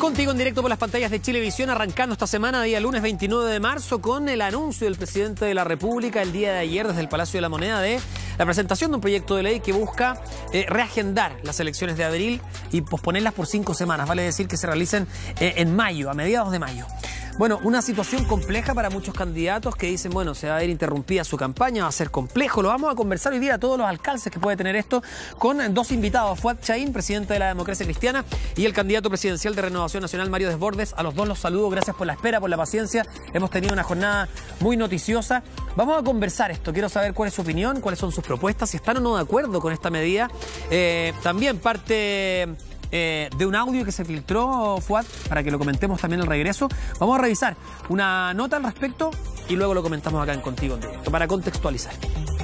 Contigo en directo por las pantallas de Chilevisión, arrancando esta semana, día lunes 29 de marzo, con el anuncio del presidente de la República el día de ayer desde el Palacio de la Moneda de la presentación de un proyecto de ley que busca reagendar las elecciones de abril y posponerlas por 5 semanas, vale decir que se realicen en mayo, a mediados de mayo. Bueno, una situación compleja para muchos candidatos que dicen, bueno, se va a ver interrumpida su campaña, va a ser complejo. Lo vamos a conversar hoy día a todos los alcances que puede tener esto con dos invitados, Fuad Chahín, presidente de la Democracia Cristiana, y el candidato presidencial de Renovación Nacional, Mario Desbordes. A los dos los saludo, gracias por la espera, por la paciencia. Hemos tenido una jornada muy noticiosa. Vamos a conversar esto, quiero saber cuál es su opinión, cuáles son sus propuestas, si están o no de acuerdo con esta medida. También parte de un audio que se filtró, Fuad, para que lo comentemos también al regreso. Vamos a revisar una nota al respecto y luego lo comentamos acá en Contigo en Directo, para contextualizar.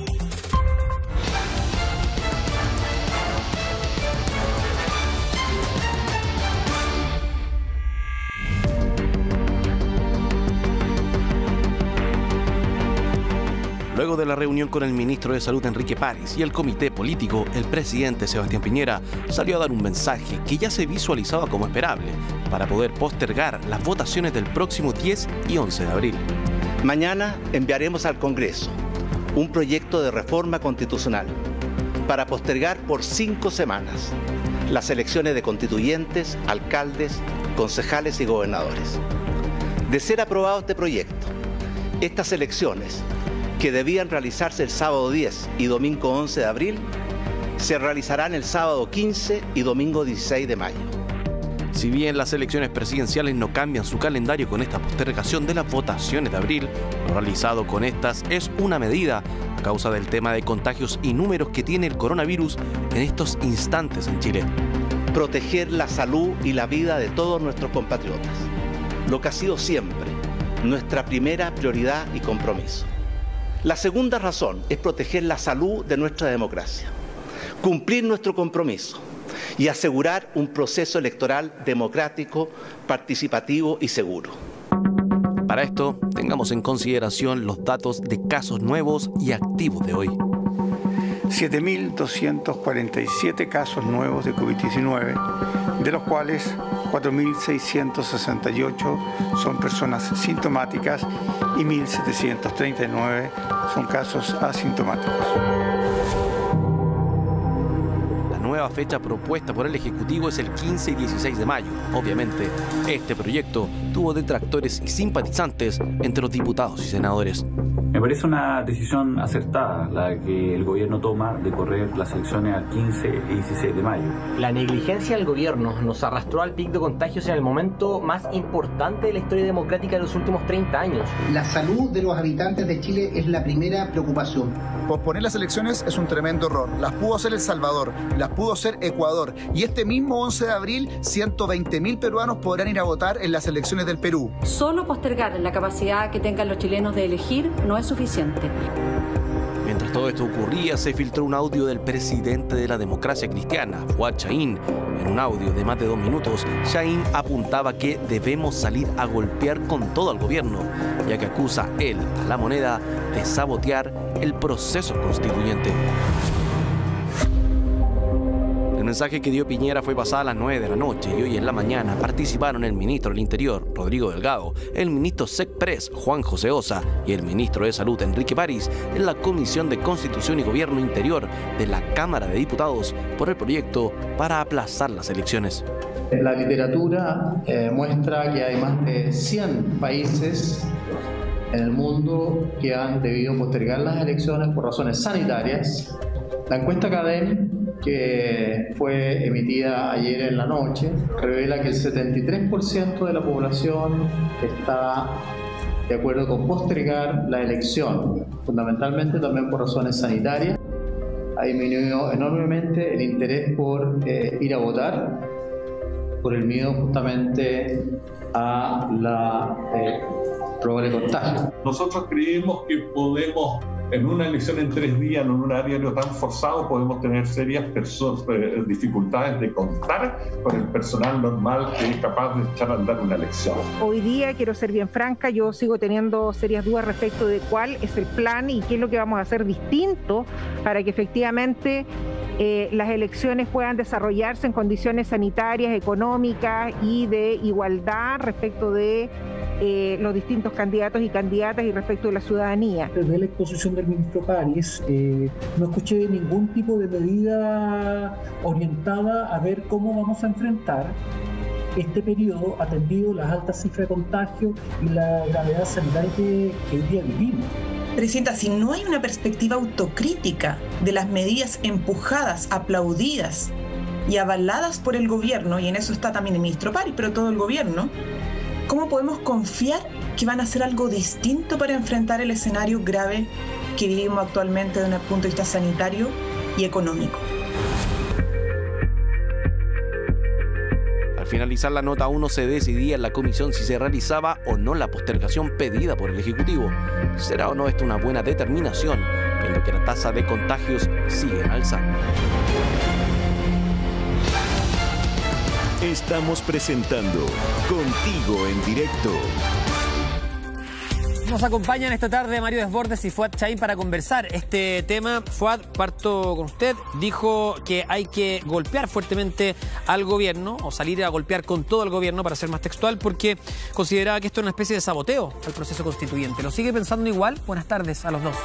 Luego de la reunión con el ministro de Salud, Enrique París, y el comité político, el presidente Sebastián Piñera salió a dar un mensaje que ya se visualizaba como esperable para poder postergar las votaciones del próximo 10 y 11 de abril. Mañana enviaremos al Congreso un proyecto de reforma constitucional para postergar por 5 semanas las elecciones de constituyentes, alcaldes, concejales y gobernadores. De ser aprobado este proyecto, estas elecciones, que debían realizarse el sábado 10 y domingo 11 de abril, se realizarán el sábado 15 y domingo 16 de mayo. Si bien las elecciones presidenciales no cambian su calendario con esta postergación de las votaciones de abril, lo realizado con estas es una medida a causa del tema de contagios y números que tiene el coronavirus en estos instantes en Chile. Proteger la salud y la vida de todos nuestros compatriotas, lo que ha sido siempre nuestra primera prioridad y compromiso. La segunda razón es proteger la salud de nuestra democracia, cumplir nuestro compromiso y asegurar un proceso electoral democrático, participativo y seguro. Para esto, tengamos en consideración los datos de casos nuevos y activos de hoy. 7.247 casos nuevos de COVID-19, de los cuales 4.668 son personas sintomáticas y 1.739 son casos asintomáticos. La nueva fecha propuesta por el Ejecutivo es el 15 y 16 de mayo. Obviamente, este proyecto tuvo detractores y simpatizantes entre los diputados y senadores. Me parece una decisión acertada la que el gobierno toma de correr las elecciones al 15 y 16 de mayo. La negligencia del gobierno nos arrastró al pic de contagios en el momento más importante de la historia democrática de los últimos 30 años. La salud de los habitantes de Chile es la primera preocupación. Posponer las elecciones es un tremendo error. Las pudo hacer El Salvador, las pudo hacer Ecuador. Y este mismo 11 de abril, 120.000 peruanos podrán ir a votar en las elecciones del Perú. Solo postergar la capacidad que tengan los chilenos de elegir no es suficiente. Mientras todo esto ocurría, se filtró un audio del presidente de la Democracia Cristiana, Fuad Chahín. En un audio de más de 2 minutos, Chahín apuntaba que debemos salir a golpear con todo al gobierno, ya que acusa él a la Moneda de sabotear el proceso constituyente. El mensaje que dio Piñera fue pasada a las 9 de la noche y hoy en la mañana participaron el ministro del Interior, Rodrigo Delgado, el ministro SECPRES, Juan José Ossa, y el ministro de Salud, Enrique París, en la Comisión de Constitución y Gobierno Interior de la Cámara de Diputados por el proyecto para aplazar las elecciones. La literatura muestra que hay más de 100 países en el mundo que han debido postergar las elecciones por razones sanitarias. La encuesta CADEM, que fue emitida ayer en la noche, revela que el 73% de la población está de acuerdo con postergar la elección, fundamentalmente también por razones sanitarias. Ha disminuido enormemente el interés por ir a votar, por el miedo justamente a la probable contagio. Nosotros creemos que podemos, en una elección en 3 días, en un horario tan forzado, podemos tener serias dificultades de contar con el personal normal que es capaz de echar a andar una elección. Hoy día, quiero ser bien franca, yo sigo teniendo serias dudas respecto de cuál es el plan y qué es lo que vamos a hacer distinto para que efectivamente las elecciones puedan desarrollarse en condiciones sanitarias, económicas y de igualdad respecto de los distintos candidatos y candidatas y respecto de la ciudadanía. Desde la exposición del ministro París, no escuché ningún tipo de medida orientada a ver cómo vamos a enfrentar este periodo, atendido las altas cifras de contagio y la gravedad sanitaria que hoy día vivimos. Presidenta, si no hay una perspectiva autocrítica de las medidas empujadas, aplaudidas y avaladas por el gobierno, y en eso está también el ministro París, pero todo el gobierno, ¿cómo podemos confiar que van a hacer algo distinto para enfrentar el escenario grave que vivimos actualmente desde el punto de vista sanitario y económico? Al finalizar la nota 1 se decidía en la comisión si se realizaba o no la postergación pedida por el Ejecutivo. ¿Será o no esto una buena determinación, viendo que la tasa de contagios sigue en alza? Estamos presentando Contigo en Directo. Nos acompañan esta tarde Mario Desbordes y Fuad Chaín para conversar este tema. Fuad, parto con usted. Dijo que hay que golpear fuertemente al gobierno o salir a golpear con todo el gobierno, para ser más textual, porque consideraba que esto es una especie de saboteo al proceso constituyente. ¿Lo sigue pensando igual? Buenas tardes a los dos.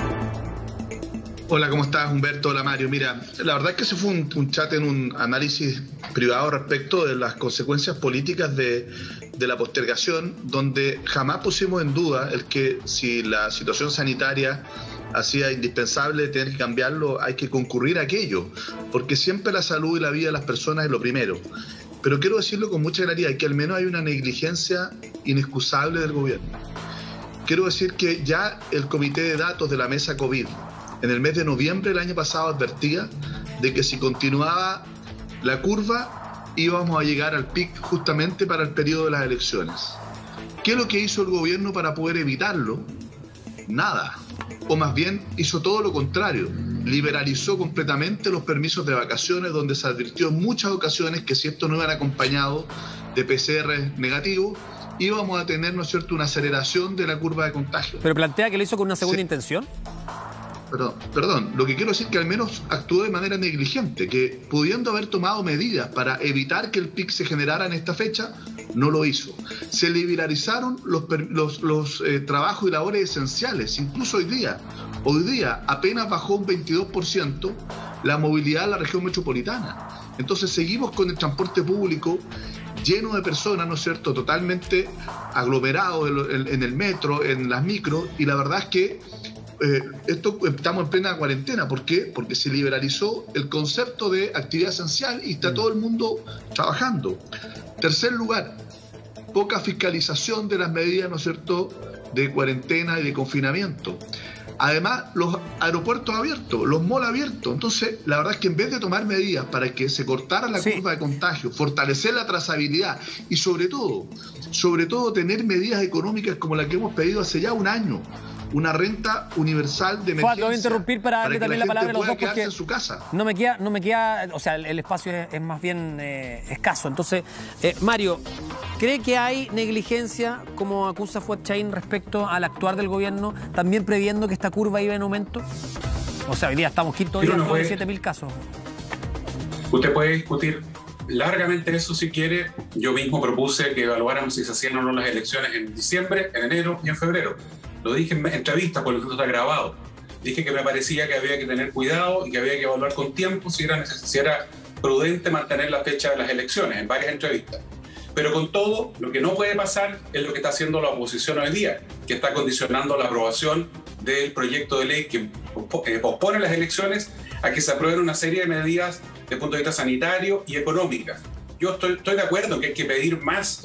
Hola, ¿cómo estás, Humberto? Hola, Mario. Mira, la verdad es que se fue un chat en un análisis privado respecto de las consecuencias políticas de la postergación, donde jamás pusimos en duda el que si la situación sanitaria hacía indispensable tener que cambiarlo, hay que concurrir a aquello, porque siempre la salud y la vida de las personas es lo primero. Pero quiero decirlo con mucha claridad, que al menos hay una negligencia inexcusable del gobierno. Quiero decir que ya el Comité de Datos de la Mesa COVID, en el mes de noviembre del año pasado, advertía de que si continuaba la curva íbamos a llegar al pic justamente para el periodo de las elecciones. ¿Qué es lo que hizo el gobierno para poder evitarlo? Nada. O más bien hizo todo lo contrario. Liberalizó completamente los permisos de vacaciones, donde se advirtió en muchas ocasiones que si esto no iba acompañado de PCR negativos, íbamos a tener, ¿no es cierto?, una aceleración de la curva de contagio. ¿Pero plantea que lo hizo con una segunda intención? Perdón, lo que quiero decir es que al menos actuó de manera negligente, que pudiendo haber tomado medidas para evitar que el pic se generara en esta fecha, no lo hizo. Se liberalizaron los trabajos y labores esenciales, incluso hoy día apenas bajó un 22% la movilidad en la región metropolitana. Entonces seguimos con el transporte público lleno de personas, ¿no es cierto?, totalmente aglomerados en el metro, en las micros, y la verdad es que estamos en plena cuarentena. ¿Por qué? Porque se liberalizó el concepto de actividad esencial y está todo el mundo trabajando. Tercer lugar, poca fiscalización de las medidas, ¿no es cierto?, de cuarentena y de confinamiento. Además, los aeropuertos abiertos, los malls abiertos. Entonces, la verdad es que en vez de tomar medidas para que se cortara la curva de contagio, fortalecer la trazabilidad y sobre todo tener medidas económicas como la que hemos pedido hace ya un año, una renta universal de emergencia. Lo voy a interrumpir para darle también la palabra a los dos, porque en su casa. no me queda, o sea, el espacio es más bien escaso. Entonces, Mario, ¿cree que hay negligencia, como acusa Fuad Chaín, respecto al actuar del gobierno, también previendo que esta curva iba en aumento? O sea, hoy día estamos quinto día con 7.000 casos. Usted puede discutir largamente eso si quiere. Yo mismo propuse que evaluáramos si se hacían o no las elecciones en diciembre, en enero y en febrero. Lo dije en entrevistas, por lo tanto está grabado. Dije que me parecía que había que tener cuidado y que había que evaluar con tiempo si era prudente mantener la fecha de las elecciones, en varias entrevistas. Pero con todo, lo que no puede pasar es lo que está haciendo la oposición hoy día, que está condicionando la aprobación del proyecto de ley que pospone las elecciones a que se aprueben una serie de medidas desde el punto de vista sanitario y económicas. Yo estoy de acuerdo en que hay que pedir más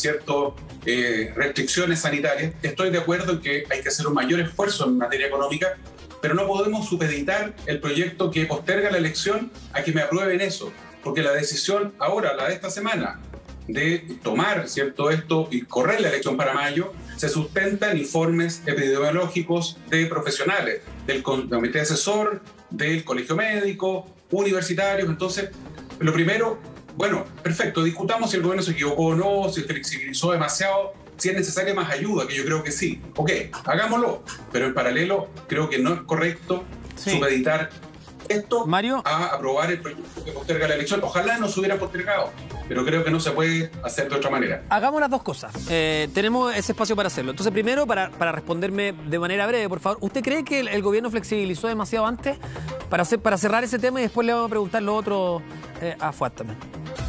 restricciones sanitarias. Estoy de acuerdo en que hay que hacer un mayor esfuerzo en materia económica, pero no podemos supeditar el proyecto que posterga la elección a que me aprueben eso, porque la decisión ahora, la de esta semana, de tomar esto y correr la elección para mayo, se sustenta en informes epidemiológicos de profesionales, del comité asesor, del colegio médico, universitarios. Entonces, lo primero, bueno, perfecto, discutamos si el gobierno se equivocó o no, si flexibilizó demasiado, si es necesaria más ayuda, que yo creo que sí. Ok, hagámoslo, pero en paralelo creo que no es correcto supeditar esto Mario, a aprobar el proyecto que posterga la elección. Ojalá no se hubiera postergado, pero creo que no se puede hacer de otra manera. Hagamos las dos cosas. Tenemos ese espacio para hacerlo. Entonces, primero, para responderme de manera breve, por favor, ¿usted cree que el gobierno flexibilizó demasiado antes para cerrar ese tema y después le vamos a preguntar lo otro a Fuad también?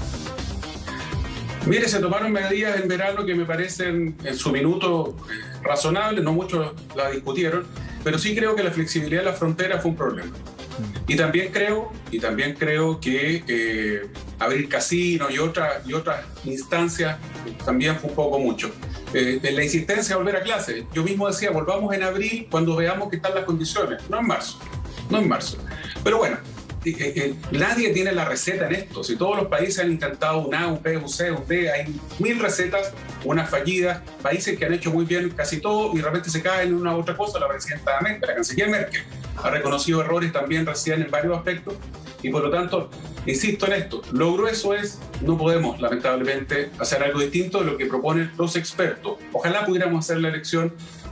Mire, se tomaron medidas en verano que me parecen en su minuto razonables, no muchos la discutieron, pero sí creo que la flexibilidad de la frontera fue un problema. Y también creo que abrir casinos y otras instancias también fue un poco mucho. En la insistencia de volver a clase, yo mismo decía, volvamos en abril cuando veamos que están las condiciones, no en marzo. Pero bueno, nadie tiene la receta en esto. Si todos los países han intentado un A, un B, un C, un D, hay 1000 recetas, unas fallidas, países que han hecho muy bien casi todo y de repente se caen en una u otra cosa. La presidenta la canciller Merkel ha reconocido errores también recién en varios aspectos y por lo tanto, insisto en esto, lo grueso es, no podemos lamentablemente hacer algo distinto de lo que proponen los expertos. Ojalá pudiéramos hacer la elección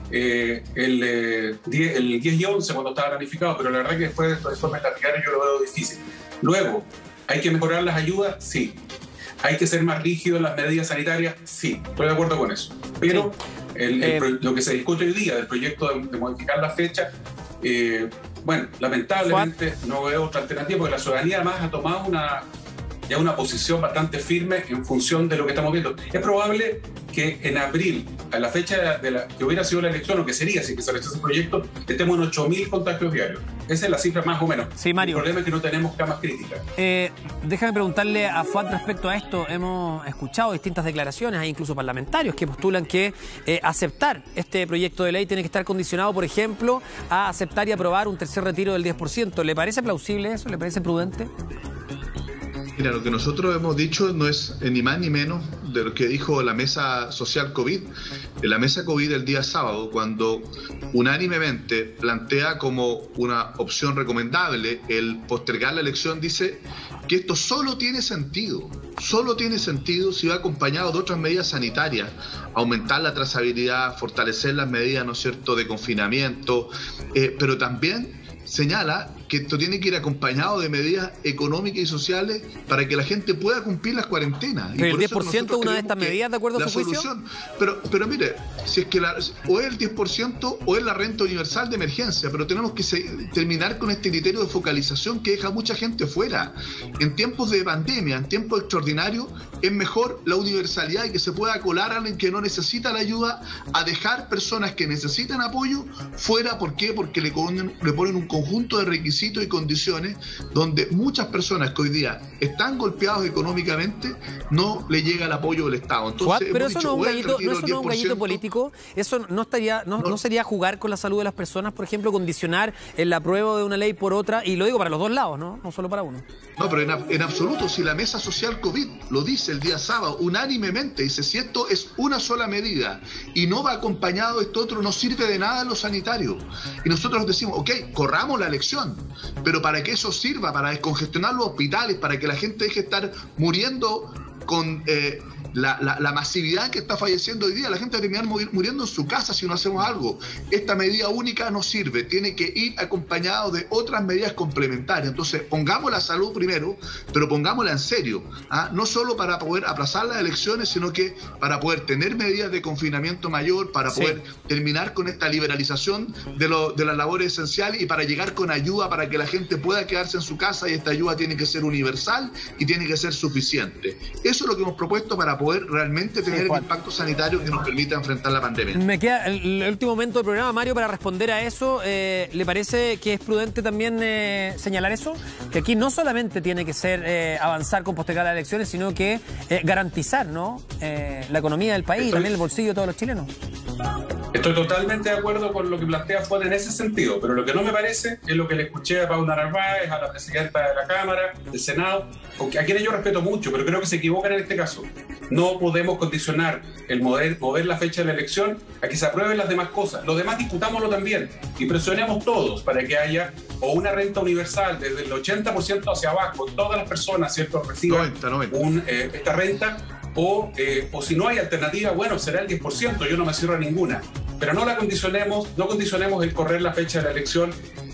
el 10 y 11 cuando estaba planificado, pero la verdad que después de estos informes laterales yo lo veo difícil. Luego, ¿hay que mejorar las ayudas? Sí. ¿Hay que ser más rígido en las medidas sanitarias? Sí, estoy de acuerdo con eso. Pero lo que se discute hoy día del proyecto de modificar la fecha, bueno, lamentablemente no veo otra alternativa porque la ciudadanía además ha tomado una posición bastante firme en función de lo que estamos viendo. Es probable que en abril, a la fecha que hubiera sido la elección, o que sería si se rechaza el proyecto, estemos en 8.000 contagios diarios. Esa es la cifra más o menos. Sí, Mario. El problema es que no tenemos camas críticas. Déjame preguntarle a Fuad respecto a esto. Hemos escuchado distintas declaraciones, hay incluso parlamentarios que postulan que aceptar este proyecto de ley tiene que estar condicionado, por ejemplo, a aceptar y aprobar un tercer retiro del 10%. ¿Le parece plausible eso? ¿Le parece prudente? Mira, lo que nosotros hemos dicho no es ni más ni menos de lo que dijo la Mesa Social COVID. En la Mesa COVID el día sábado, cuando unánimemente plantea como una opción recomendable el postergar la elección, dice que esto solo tiene sentido si va acompañado de otras medidas sanitarias, aumentar la trazabilidad, fortalecer las medidas, ¿no es cierto?, de confinamiento, pero también señala que esto tiene que ir acompañado de medidas económicas y sociales para que la gente pueda cumplir las cuarentenas. Pero el 10% es una de estas medidas, ¿de acuerdo a su juicio? Pero mire, si es que o es el 10% o es la renta universal de emergencia, pero tenemos que terminar con este criterio de focalización que deja a mucha gente fuera. En tiempos de pandemia, en tiempos extraordinarios, es mejor la universalidad y que se pueda colar a alguien que no necesita la ayuda a dejar personas que necesitan apoyo fuera. ¿Por qué? Porque le ponen un conjunto de requisitos y condiciones donde muchas personas que hoy día están golpeados económicamente no le llega el apoyo del Estado. Entonces, pero eso no es un gallito político. Eso no sería jugar con la salud de las personas, por ejemplo, condicionar el apruebo de una ley por otra, y lo digo para los dos lados, no solo para uno. No, pero en absoluto, si la Mesa Social COVID lo dice el día sábado unánimemente, dice, si esto es una sola medida y no va acompañado de esto otro, no sirve de nada en lo sanitario. Y nosotros decimos, ok, corramos la elección, pero para que eso sirva, para descongestionar los hospitales, para que la gente deje de estar muriendo con la masividad que está falleciendo hoy día, la gente va a terminar muriendo en su casa si no hacemos algo. Esta medida única no sirve, tiene que ir acompañado de otras medidas complementarias. Entonces, pongamos la salud primero, pero pongámosla en serio, no solo para poder aplazar las elecciones, sino que para poder tener medidas de confinamiento mayor, para poder terminar con esta liberalización de las labores esenciales y para llegar con ayuda para que la gente pueda quedarse en su casa, y esta ayuda tiene que ser universal y tiene que ser suficiente. Eso es lo que hemos propuesto para poder realmente tener el impacto sanitario que nos permita enfrentar la pandemia. Me queda el último momento del programa, Mario, para responder a eso. ¿Le parece que es prudente también señalar eso? Que aquí no solamente tiene que ser avanzar con postergar las elecciones, sino que garantizar, ¿no?, la economía del país, también el bolsillo de todos los chilenos. Estoy totalmente de acuerdo con lo que plantea Fuad en ese sentido, pero lo que no me parece es lo que le escuché a Paula Narváez, a la presidenta de la Cámara, del Senado, a quienes yo respeto mucho, pero creo que se equivocan en este caso. No podemos condicionar el mover la fecha de la elección a que se aprueben las demás cosas. Los demás discutámoslo también y presionemos todos para que haya o una renta universal desde el 80% hacia abajo, todas las personas, ¿cierto?, reciban 90. Esta renta, o si no hay alternativa, bueno, será el 10%, yo no me cierro a ninguna. Pero no condicionemos el correr la fecha de la elección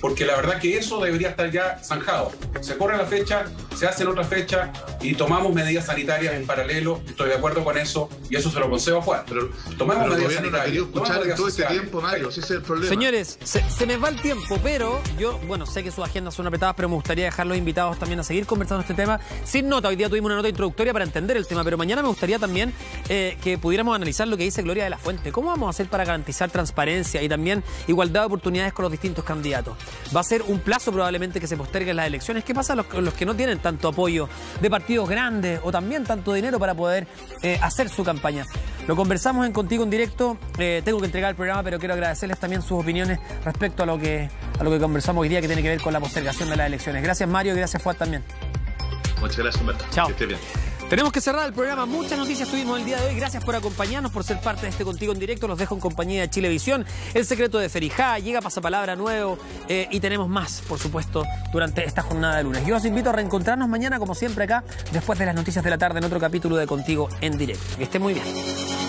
porque la verdad que eso debería estar ya zanjado. Se corre la fecha, se hace en otra fecha y tomamos medidas sanitarias en paralelo. Estoy de acuerdo con eso y eso se lo concedo a Juan. Pero tomemos medidas sanitarias. No ha querido escuchar en todo este tiempo, Mario, ese es el problema. Señores, se me va el tiempo, pero yo, bueno, sé que sus agendas son apretadas, pero me gustaría dejar los invitados también a seguir conversando este tema sin nota. Hoy día tuvimos una nota introductoria para entender el tema, pero mañana me gustaría también que pudiéramos analizar lo que dice Gloria de la Fuente. ¿Cómo vamos a hacer para garantizar transparencia y también igualdad de oportunidades con los distintos candidatos? Va a ser un plazo probablemente que se posterguen las elecciones. ¿Qué pasa con los que no tienen tanto apoyo de partidos grandes o también tanto dinero para poder hacer su campaña? Lo conversamos en Contigo en Directo. Tengo que entregar el programa, pero quiero agradecerles también sus opiniones respecto a lo que conversamos hoy día, que tiene que ver con la postergación de las elecciones. Gracias, Mario, y gracias, Fuad, también. Muchas gracias, Humberto. Chao. Que esté bien. Tenemos que cerrar el programa. Muchas noticias tuvimos el día de hoy. Gracias por acompañarnos, por ser parte de este Contigo en Directo. Los dejo en compañía de Chilevisión. El secreto de Ferijá. Llega Pasapalabra nuevo. Y tenemos más, por supuesto, durante esta jornada de lunes. Yo os invito a reencontrarnos mañana, como siempre, acá, después de las noticias de la tarde, en otro capítulo de Contigo en Directo. Que esté muy bien.